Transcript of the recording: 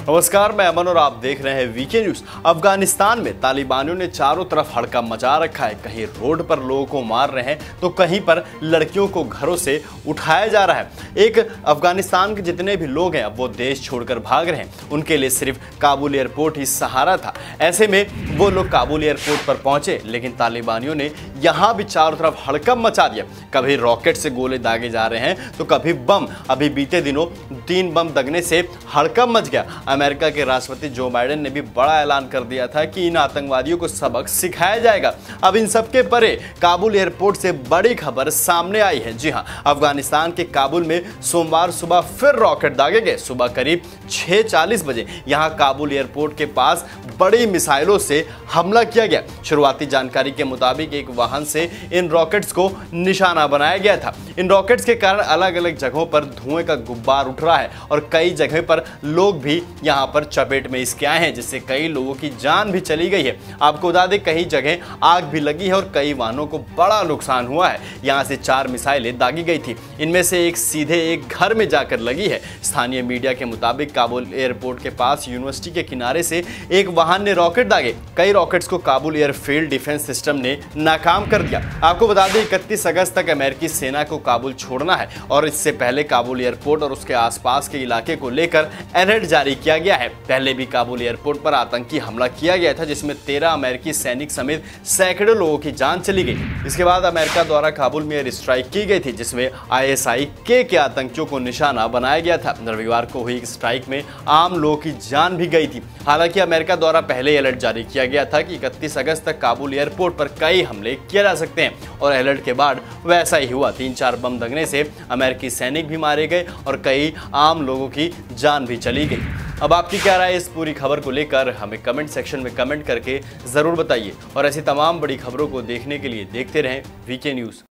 नमस्कार, मैं अमन और आप देख रहे हैं वीके न्यूज। अफगानिस्तान में तालिबानियों ने चारों तरफ हड़कंप मचा रखा है। कहीं रोड पर लोगों को मार रहे हैं तो कहीं पर लड़कियों को घरों से उठाया जा रहा है। एक अफगानिस्तान के जितने भी लोग हैं अब वो देश छोड़कर भाग रहे हैं। उनके लिए सिर्फ काबुल एयरपोर्ट ही सहारा था। ऐसे में वो लोग काबुल एयरपोर्ट पर पहुंचे, लेकिन तालिबानियों ने यहाँ भी चारों तरफ हड़कंप मचा दिया। कभी रॉकेट से गोले दागे जा रहे हैं तो कभी बम। अभी बीते दिनों 3 बम दगने से हड़कंप मच गया। अमेरिका के राष्ट्रपति जो बाइडेन ने भी बड़ा ऐलान कर दिया था कि इन आतंकवादियों को सबक सिखाया जाएगा। अब इन सबके परे काबुल एयरपोर्ट से बड़ी खबर सामने आई है। जी हां, अफगानिस्तान के काबुल में सोमवार सुबह फिर रॉकेट दागे गए। सुबह करीब 6:40 बजे यहां काबुल एयरपोर्ट के पास बड़ी मिसाइलों से हमला किया गया। शुरुआती जानकारी के मुताबिक एक वाहन से इन रॉकेट्स को निशाना बनाया गया था। इन रॉकेट्स के कारण अलग अलग जगहों पर धुएं का गुब्बार उठ रहा है और कई जगह पर लोग भी यहां पर चपेट में इसके आए हैं, जिससे कई लोगों की जान भी चली गई है। आपको बता दें, कई जगह आग भी लगी है और कई वाहनों को बड़ा नुकसान हुआ है। यहां से 4 मिसाइलें दागी गई थी। इनमें से एक सीधे एक घर में जाकर लगी है। स्थानीय मीडिया के मुताबिक काबुल एयरपोर्ट के पास यूनिवर्सिटी के किनारे से एक वाहन ने रॉकेट दागे। कई रॉकेट्स को काबुल एयरफील्ड डिफेंस सिस्टम ने नाकाम कर दिया। आपको बता दें, 31 अगस्त तक अमेरिकी सेना को काबुल छोड़ना है और इससे पहले काबुल एयरपोर्ट और उसके आसपास के इलाके को लेकर अलर्ट जारी किया गया है। पहले भी काबुल एयरपोर्ट पर आतंकी हमला किया गया था, जिसमें 13 अमेरिकी सैनिक समेत सैकड़ों लोगों की जान चली गई। इसके बाद अमेरिका द्वारा काबुल में एयर स्ट्राइक की गई थी, जिसमें ISIK के आतंकियों को निशाना बनाया गया था। रविवार को हुई स्ट्राइक में आम लोगों की जान भी गई थी। हालांकि अमेरिका द्वारा पहले अलर्ट जारी किया गया था कि 31 अगस्त तक काबुल एयरपोर्ट पर कई हमले किए जा सकते हैं और अलर्ट के बाद वैसा ही हुआ। 3-4 बम दगने से अमेरिकी सैनिक भी मारे गए और कई आम लोगों की जान भी चली गई। अब आपकी क्या राय है इस पूरी खबर को लेकर, हमें कमेंट सेक्शन में कमेंट करके ज़रूर बताइए और ऐसी तमाम बड़ी खबरों को देखने के लिए देखते रहें वीके न्यूज़।